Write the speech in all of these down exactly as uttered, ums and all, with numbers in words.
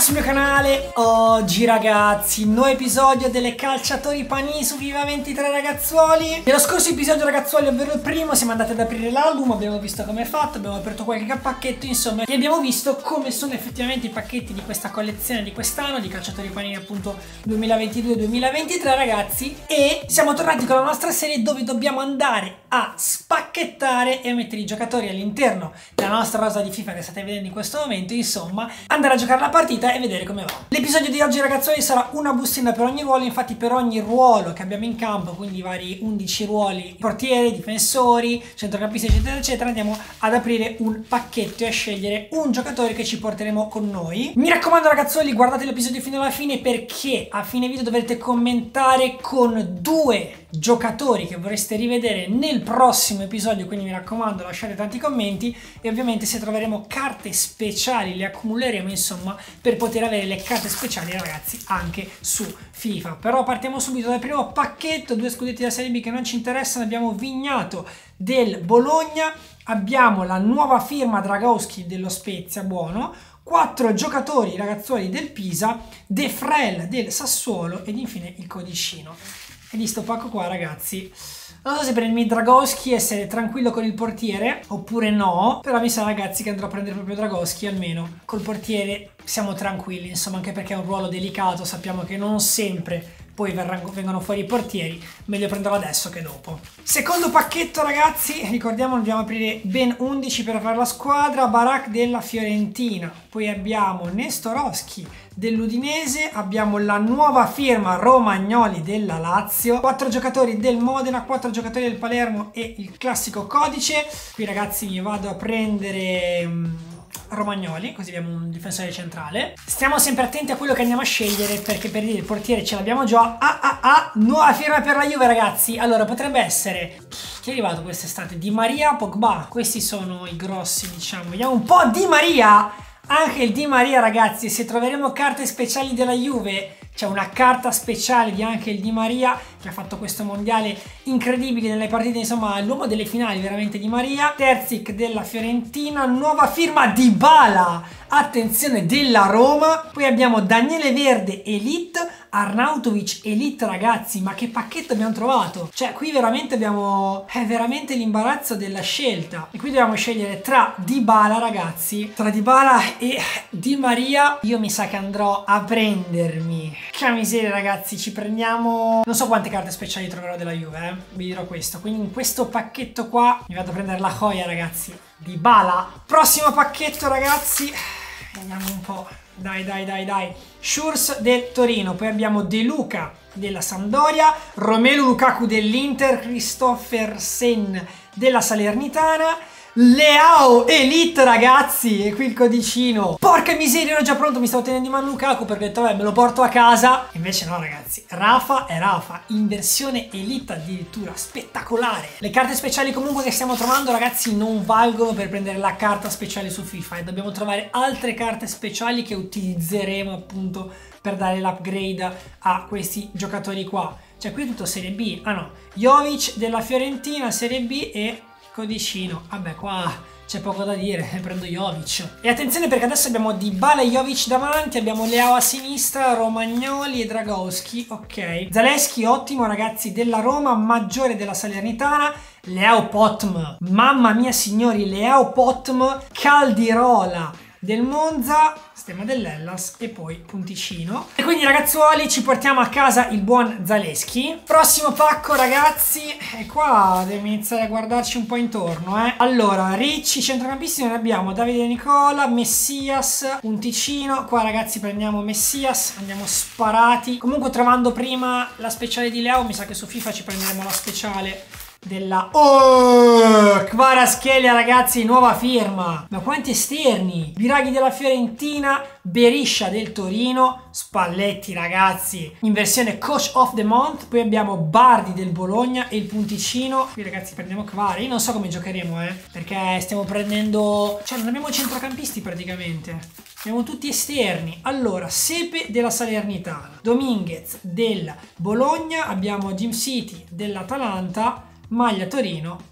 Bentornati sul mio canale. Oggi ragazzi, nuovo episodio delle Calciatori Panini su FIFA ventitré ragazzuoli. Nello scorso episodio ragazzuoli, ovvero il primo, siamo andati ad aprire l'album, abbiamo visto come è fatto, abbiamo aperto qualche pacchetto, insomma, e abbiamo visto come sono effettivamente i pacchetti di questa collezione di quest'anno, di Calciatori Panini appunto duemilaventidue duemilaventitré ragazzi. E siamo tornati con la nostra serie dove dobbiamo andare a spacchettare e mettere i giocatori all'interno della nostra rosa di FIFA che state vedendo in questo momento, insomma, andare a giocare la partita e vedere come va. L'episodio di oggi ragazzuoli sarà una bustina per ogni ruolo, infatti per ogni ruolo che abbiamo in campo, quindi i vari undici ruoli, portieri, difensori, centrocampisti eccetera eccetera, andiamo ad aprire un pacchetto e a scegliere un giocatore che ci porteremo con noi. Mi raccomando ragazzuoli, guardate l'episodio fino alla fine perché a fine video dovrete commentare con due giocatori che vorreste rivedere nel prossimo episodio, quindi mi raccomando lasciate tanti commenti e ovviamente se troveremo carte speciali le accumuleremo insomma per poter avere le carte speciali ragazzi anche su FIFA. Però partiamo subito dal primo pacchetto, due scudetti della Serie B che non ci interessano. Abbiamo Vignato del Bologna, abbiamo la nuova firma Dragowski dello Spezia, buono, quattro giocatori ragazzuoli del Pisa, De Frel del Sassuolo ed infine il codicino. E di sto pacco qua ragazzi non so se prendermi Dragowski e essere tranquillo con il portiere oppure no, però mi sa ragazzi che andrò a prendere proprio Dragowski, almeno col portiere siamo tranquilli, insomma, anche perché è un ruolo delicato, sappiamo che non sempre poi vengono fuori i portieri, meglio prenderlo adesso che dopo. Secondo pacchetto ragazzi, ricordiamo dobbiamo aprire ben undici per fare la squadra. Barak della Fiorentina, poi abbiamo Nestorowski dell'Udinese, abbiamo la nuova firma Romagnoli della Lazio, quattro giocatori del Modena, quattro giocatori del Palermo e il classico codice. Qui ragazzi mi vado a prendere um, Romagnoli, così abbiamo un difensore centrale. Stiamo sempre attenti a quello che andiamo a scegliere perché per dire il portiere ce l'abbiamo già. Ah ah ah, nuova firma per la Juve ragazzi. Allora potrebbe essere, chi è arrivato quest'estate? Di Maria, Pogba, questi sono i grossi diciamo. Vediamo un po' Di Maria. Anche il Di Maria ragazzi, se troveremo carte speciali della Juve, c'è una carta speciale di anche il Di Maria che ha fatto questo mondiale incredibile nelle partite, insomma l'uomo delle finali veramente Di Maria. Terzic della Fiorentina, nuova firma Dybala, attenzione, della Roma. Poi abbiamo Daniele Verde Elite, Arnautovic Elite ragazzi, ma che pacchetto abbiamo trovato? Cioè qui veramente abbiamo è veramente l'imbarazzo della scelta e qui dobbiamo scegliere tra Dybala ragazzi, tra Dybala e Di Maria. Io mi sa che andrò a prendermi, che miseria ragazzi, ci prendiamo non so quante carte speciali troverò della Juve, eh? Vi dirò questo. Quindi in questo pacchetto qua mi vado a prendere la joia ragazzi, Dybala. Prossimo pacchetto ragazzi, vediamo un po'. Dai dai dai dai, Schurz del Torino, poi abbiamo De Luca della Sampdoria, Romelu Lukaku dell'Inter, Christophersen della Salernitana, Leao Elite ragazzi, e qui il codicino. Porca miseria, ero già pronto, mi stavo tenendo in mano Lukaku perché ho detto vabbè me lo porto a casa, invece no ragazzi, Rafa è Rafa in versione Elite addirittura, spettacolare. Le carte speciali comunque che stiamo trovando ragazzi non valgono per prendere la carta speciale su FIFA e dobbiamo trovare altre carte speciali che utilizzeremo appunto per dare l'upgrade a questi giocatori qua. Cioè qui è tutto Serie B, ah no, Jovic della Fiorentina Serie B e codicino. Vabbè qua c'è poco da dire, prendo Jovic. E attenzione perché adesso abbiamo Dybala e Jovic davanti, abbiamo Leao a sinistra, Romagnoli e Dragowski, ok. Zaleschi ottimo ragazzi della Roma, Maggiore della Salernitana, Leao Potm, mamma mia signori, Leao Potm, Caldirola del Monza, stemma dell'Hellas e poi punticino. E quindi ragazzuoli ci portiamo a casa il buon Zaleschi. Prossimo pacco ragazzi, e qua devo iniziare a guardarci un po' intorno eh. Allora Ricci, centrocampisti noi abbiamo Davide Nicola, Messias, punticino. Qua ragazzi prendiamo Messias, andiamo sparati. Comunque trovando prima la speciale di Leao mi sa che su FIFA ci prenderemo la speciale della oh, Kvaratskhelia ragazzi, nuova firma. Ma quanti esterni, Biraghi della Fiorentina, Beriscia del Torino, Spalletti ragazzi in versione Coach of the Month, poi abbiamo Bardi del Bologna e il punticino. Qui ragazzi prendiamo Kvara, io non so come giocheremo eh perché stiamo prendendo, cioè non abbiamo centrocampisti praticamente, abbiamo tutti esterni. Allora Sepe della Salernitana, Dominguez del Bologna, abbiamo Jim City dell'Atalanta, maglia Torino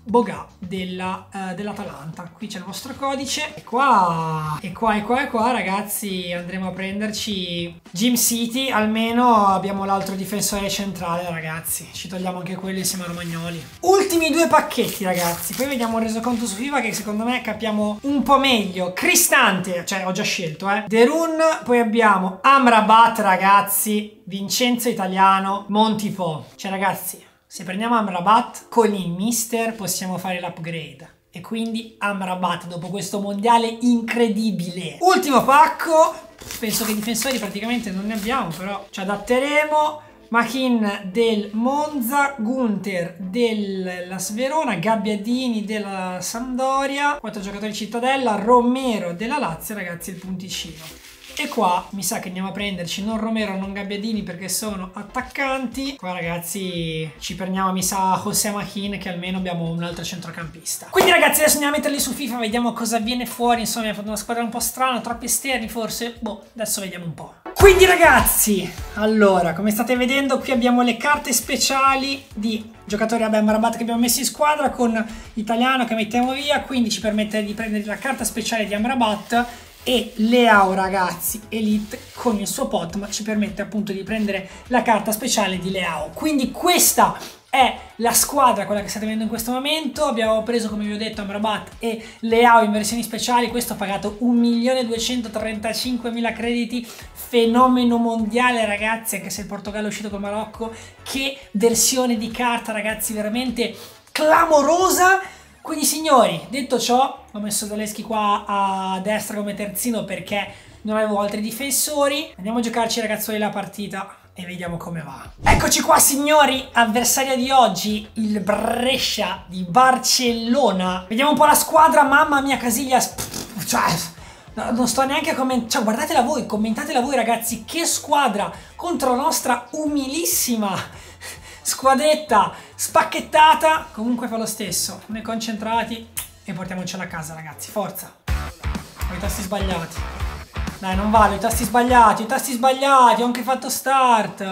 Boga della, uh, dell'Atalanta. Qui c'è il vostro codice e qua e qua e qua e qua ragazzi andremo a prenderci Gym City, almeno abbiamo l'altro difensore centrale ragazzi, ci togliamo anche quello insieme a Romagnoli. Ultimi due pacchetti ragazzi, poi vediamo il resoconto su FIFA che secondo me capiamo un po' meglio. Cristante, cioè ho già scelto eh Derun, poi abbiamo Amrabat ragazzi, Vincenzo Italiano, Montipo. Cioè ragazzi, se prendiamo Amrabat con il mister possiamo fare l'upgrade. E quindi Amrabat dopo questo mondiale incredibile. Ultimo pacco. Penso che difensori praticamente non ne abbiamo, però ci adatteremo. Machin del Monza, Gunther della Sverona, Gabbiadini della Sampdoria, quattro giocatori Cittadella, Romero della Lazio, ragazzi il punticino. E qua mi sa che andiamo a prenderci non Romero non Gabbiadini perché sono attaccanti. Qua ragazzi ci prendiamo mi sa José Machin, che almeno abbiamo un altro centrocampista. Quindi ragazzi adesso andiamo a metterli su FIFA, vediamo cosa viene fuori. Insomma mi ha fatto una squadra un po' strana, troppi esterni forse. Boh, adesso vediamo un po'. Quindi ragazzi, allora come state vedendo qui abbiamo le carte speciali di giocatori vabbè Amrabat che abbiamo messo in squadra con Italiano che mettiamo via. Quindi ci permette di prendere la carta speciale di Amrabat. E Leao ragazzi Elite con il suo pot, ma ci permette appunto di prendere la carta speciale di Leao. Quindi questa è la squadra, quella che state vedendo in questo momento. Abbiamo preso, come vi ho detto, Amrabat e Leao in versioni speciali. Questo ha pagato un milione duecentotrentacinquemila crediti. Fenomeno mondiale ragazzi, anche se il Portogallo è uscito col Marocco. Che versione di carta ragazzi, veramente clamorosa. Quindi signori, detto ciò, ho messo Zaleschi qua a destra come terzino perché non avevo altri difensori. Andiamo a giocarci ragazzuoli la partita e vediamo come va. Eccoci qua signori, avversaria di oggi, il Brescia di Barcellona. Vediamo un po' la squadra, mamma mia Casillas, cioè, non sto neanche a commentare, cioè guardatela voi, commentatela voi ragazzi, che squadra contro la nostra umilissima squadretta spacchettata. Comunque fa lo stesso, noi concentrati e portiamocela a casa ragazzi, forza. Ho i tasti sbagliati, dai non vale, ho i tasti sbagliati, ho i tasti sbagliati, ho anche fatto start,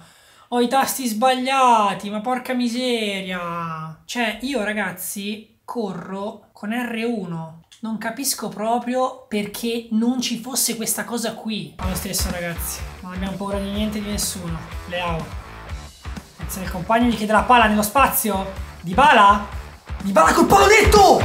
ho i tasti sbagliati, ma porca miseria. Cioè io ragazzi corro con R uno, non capisco proprio perché non ci fosse questa cosa qui. Fa lo stesso ragazzi, non abbiamo paura di niente di nessuno. Leao, se il compagno gli chiede la palla nello spazio. Dybala? Dybala col pallonetto!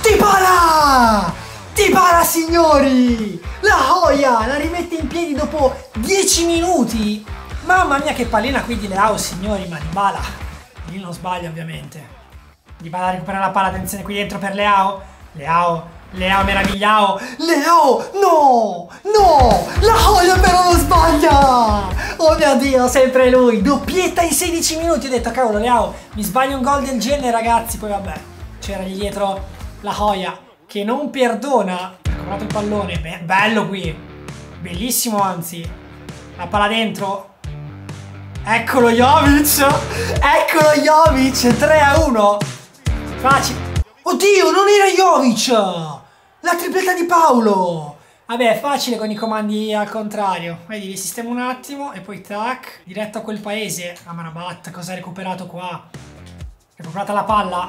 Dybala! Dybala signori! La Joya la rimette in piedi dopo dieci minuti. Mamma mia che pallina qui di Leao signori, ma Dybala lì non sbaglia ovviamente. Dybala recupera la palla, attenzione qui dentro per Leao. Leao, Leao meravigliao. Leao, no, no, la Joya però non sbaglia. Oh mio Dio, sempre lui, doppietta in sedici minuti. Ho detto cavolo Leao, mi sbaglio un gol del genere ragazzi. Poi vabbè, c'era lì dietro la Joya che non perdona. Ha comprato il pallone, Be bello qui, bellissimo anzi. La palla dentro. Eccolo Jovic, eccolo Jovic, tre a uno. Facile. Oddio, non era Jovic! La tripletta di Paolo! Vabbè, è facile con i comandi al contrario. Vedi, li sistemo un attimo e poi tac, diretto a quel paese. Amrabat, cosa ha recuperato qua? Recuperata la palla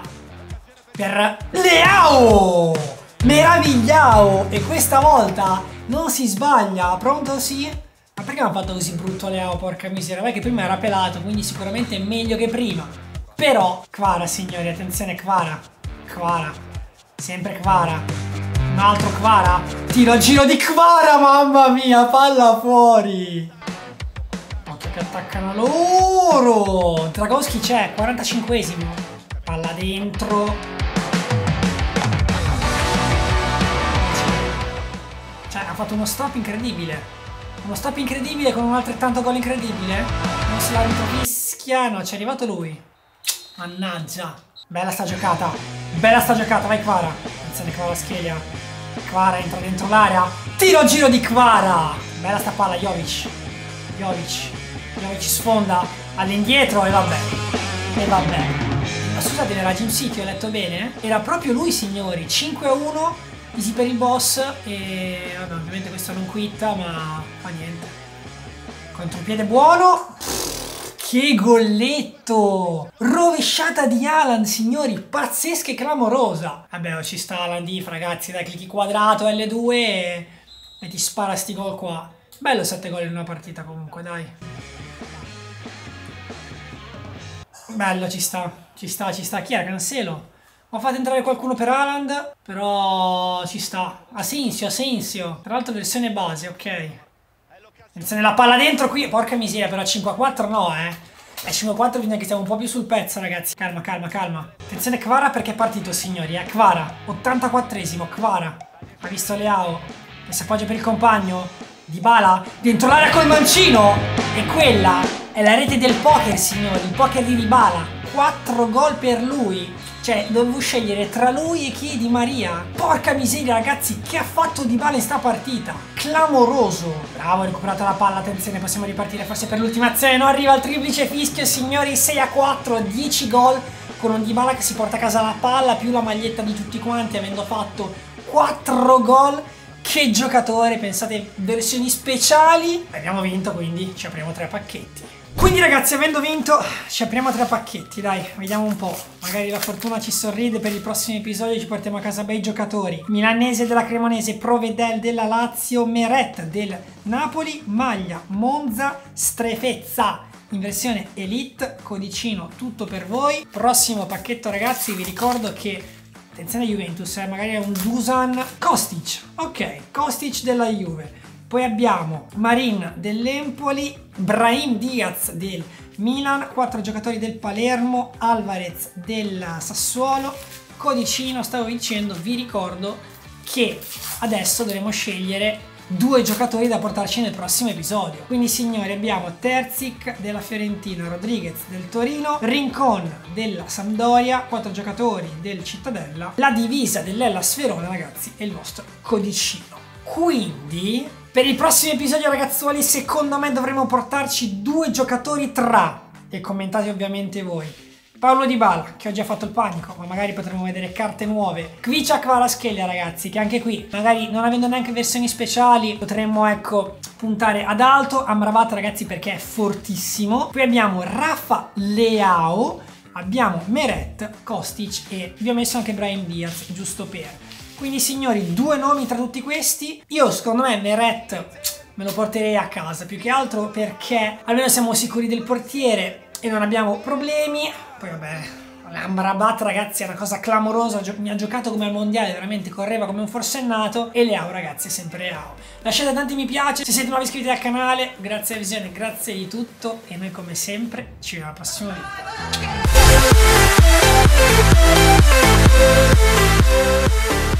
per Leao! Meravigliao! E questa volta non si sbaglia. Pronto? Sì? Ma perché mi ha fatto così brutto Leao, porca miseria? Vai che prima era pelato, quindi sicuramente è meglio che prima. Però, Kvara signori, attenzione Kvara. Kvara, sempre Kvara, un altro Kvara, tiro a giro di Kvara, mamma mia, palla fuori. Occhio che attaccano loro. Dragowski c'è, quarantacinquesimo, palla dentro. Cioè ha fatto uno stop incredibile, uno stop incredibile con un altrettanto gol incredibile. Non se l'ha fischia, no, ci è arrivato lui. Mannaggia. Bella sta giocata, bella sta giocata, vai Kvara. Attenzione Kvara scheglia. Kvara entra dentro l'area. Tiro a giro di Kvara. Bella sta palla, Jovic. Jovic. Jovic sfonda all'indietro e vabbè. E vabbè. Ma scusate, era Gym City, ho letto bene? Era proprio lui signori, cinque a uno, easy per il boss. E vabbè, ovviamente questo non quitta, ma fa niente. Contropiede buono. che golletto! Rovesciata di Haaland, signori, pazzesca e clamorosa. Vabbè, ci sta Haaland if, ragazzi, dai, clicchi quadrato L due e, e ti spara sti gol qua. Bello sette gol in una partita comunque, dai. Bello, ci sta, ci sta, ci sta. Chi era? Cancelo? Ho fatto entrare qualcuno per Haaland, però ci sta. Asensio, Asensio. Tra l'altro versione base, ok. Attenzione, la palla dentro qui. Porca miseria, però cinque a quattro no, eh. A cinque a quattro bisogna che stiamo un po' più sul pezzo, ragazzi. Calma, calma, calma. Attenzione Kvara perché è partito, signori, eh. Kvara, ottantaquattresimo, Kvara. Ha visto Leao. E si appoggia per il compagno. Dybala, dentro l'area col mancino. E quella è la rete del poker, signori. Il poker di Dybala. quattro gol per lui. Cioè, dovevo scegliere tra lui e chi? Di Maria. Porca miseria, ragazzi, che ha fatto Dybala in sta partita? Clamoroso. Bravo, ha recuperato la palla, attenzione, possiamo ripartire forse per l'ultima azione. No, arriva il triplice fischio, signori, sei a quattro, dieci gol con un Dybala che si porta a casa la palla più la maglietta di tutti quanti, avendo fatto quattro gol. Che giocatore, pensate, versioni speciali. Abbiamo vinto, quindi ci apriamo tre pacchetti. Quindi ragazzi, avendo vinto, ci apriamo tre pacchetti, dai, vediamo un po'. Magari la fortuna ci sorride, per il prossimo episodio ci portiamo a casa bei giocatori. Milanese della Cremonese, Provedel della Lazio, Meret del Napoli, Maglia, Monza, Strefezza in versione Elite, codicino tutto per voi. Prossimo pacchetto ragazzi, vi ricordo che, attenzione Juventus, eh, magari è un Dusan, Kostic, ok, Kostic della Juve. Poi abbiamo Marin dell'Empoli, Brahim Diaz del Milan, quattro giocatori del Palermo, Alvarez del Sassuolo, codicino, stavo dicendo, vi ricordo che adesso dovremo scegliere due giocatori da portarci nel prossimo episodio. Quindi signori abbiamo Terzic della Fiorentina, Rodriguez del Torino, Rincon della Sampdoria, quattro giocatori del Cittadella, la divisa dell'Hellas Verona ragazzi è il vostro codicino. Quindi per il prossimo episodio ragazzuoli secondo me dovremo portarci due giocatori tra, e commentate ovviamente voi, Paulo Dybala che ho già fatto il panico, ma magari potremo vedere carte nuove, Kvicha Kvaratskhelia ragazzi, che anche qui magari non avendo neanche versioni speciali potremmo ecco puntare ad alto, Amrabat ragazzi perché è fortissimo. Poi abbiamo Rafa Leao, abbiamo Meret, Kostic e vi ho messo anche Brahim Diaz giusto per. Quindi signori, due nomi tra tutti questi. Io secondo me Meret me lo porterei a casa, più che altro perché almeno siamo sicuri del portiere e non abbiamo problemi. Poi vabbè, Amrabat ragazzi è una cosa clamorosa, mi ha giocato come al mondiale, veramente correva come un forsennato. E Leao ragazzi è sempre Leao. Lasciate tanti mi piace, se siete nuovi iscrivetevi al canale, grazie alla visione, grazie di tutto e noi come sempre ci vediamo al prossimo video.